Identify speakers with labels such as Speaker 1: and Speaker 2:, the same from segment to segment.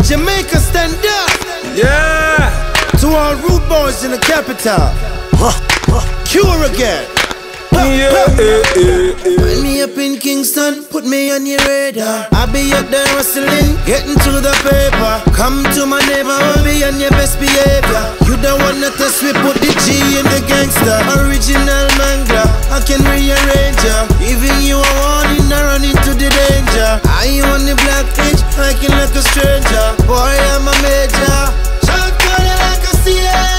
Speaker 1: Jamaica, stand up.
Speaker 2: Yeah.
Speaker 1: To all rude boys in the capital. Cure again. Find me up in Kingston, put me on your radar. I'll be up there hustling, getting to the paper. Come to my neighborhood, be on your best behavior. You don't wanna test me, put the G in the gangster. Original mangler, I can rearrange ya. Giving you a warning, I run into the danger. I on the black pitch, hiking like a stranger. Boy, I'm a major. Shot calling like a CA.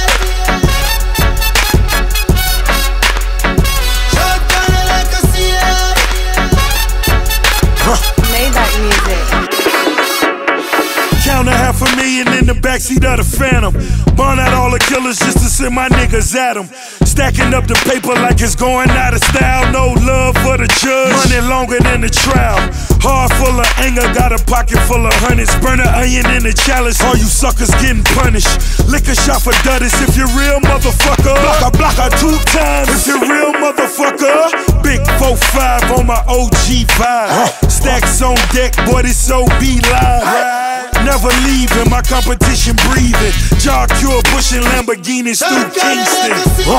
Speaker 2: Count $500,000 in the backseat of the Phantom. Burn out all the killers just to send my niggas at them. Stacking up the paper like it's going out of style. No love for the judge, money longer than the trial. Heart full of anger, got a pocket full of hundreds. Burn an onion in the chalice, all you suckers getting punished. Lick a shot for Duddis if you're real, motherfucker. Block her 2 times if you're real, motherfucker. Big 4-5 on my OG vibe. Stacks on deck, boy, this so be live. Never leaving, my competition breathing. Jaw Cure pushing Lamborghinis through Kingston.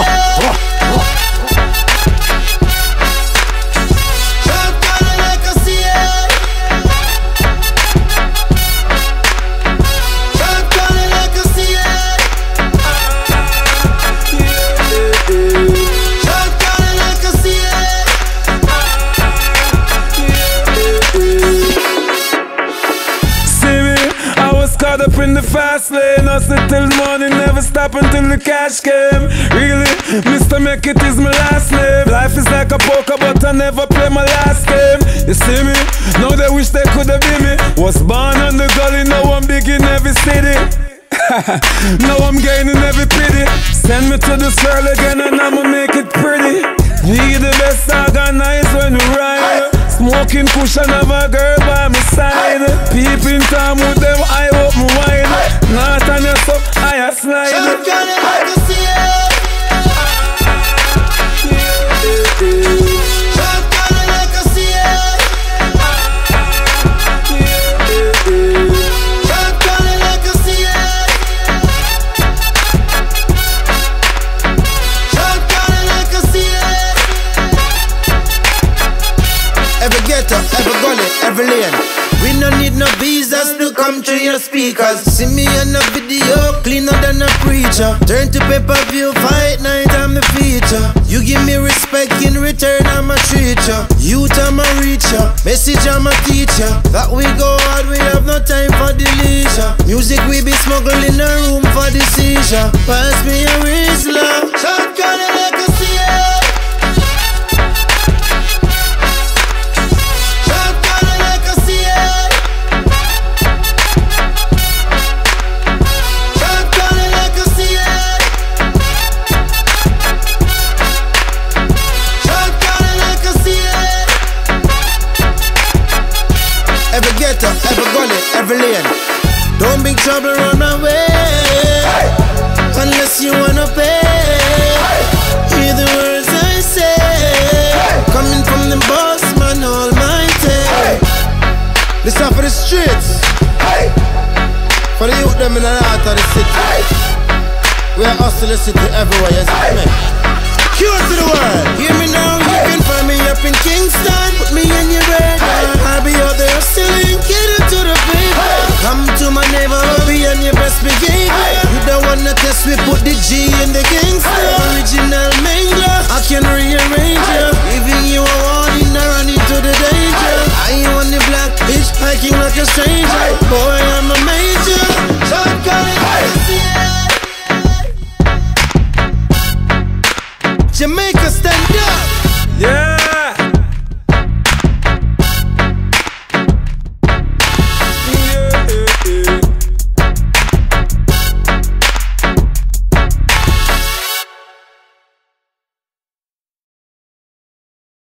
Speaker 3: Caught up in the fast lane, hustle till morning, never stop until the cash came. Really, Mr. Make It is my last name. Life is like a poker, but I never play my last game. You see me? Now they wish they could have been me. Was born on the gully, now I'm big in every city. Now I'm gaining every pity. Send me to the swirl again and I'ma make it pretty. Need the best organized when we ride. Smoking cushion, have a girl by my side. Peeping time with them, I open wide. Not on your stuff, I slide.
Speaker 1: Shot calling like a CA. Shot calling like a CA. Shot calling like a CA. Shot calling like a CA. Every ghetto, every gully, every lane. We no need no visas to come through your speakers. See me on a video, cleaner than a preacher. Turn to pay-per-view, fight night, I'm the feature. You give me respect, in return I'm a treat ya. Youth I'm a reacher, message I'm a teacher. That we go hard, we have no time for the leisure. Music we be smuggling a room for the seizure. Pass me a Rizla. Shot calling like a CA. Every ghetto, every gully, every lane. Don't bring trouble run away, unless you wanna pay. Hear the words I say, coming from the boss man almighty. This is for the streets, for the youth them in the heart of the city. We are hustling the city everywhere, you see me? Cure to the world. Hear me now, you can find me up in Kingston. Put me in your radar. I'll be out there hustling, get it to the paper. Come to my neighborhood, be on your best behavior. You don't wanna test me, put the G in the gangster. Original mangler, I can rearrange ya. Giving you a warning, I run into the danger. I on the black bitch, hiking like a stranger. Boy, I'm a major. Shot calling like a CA. Jamaica.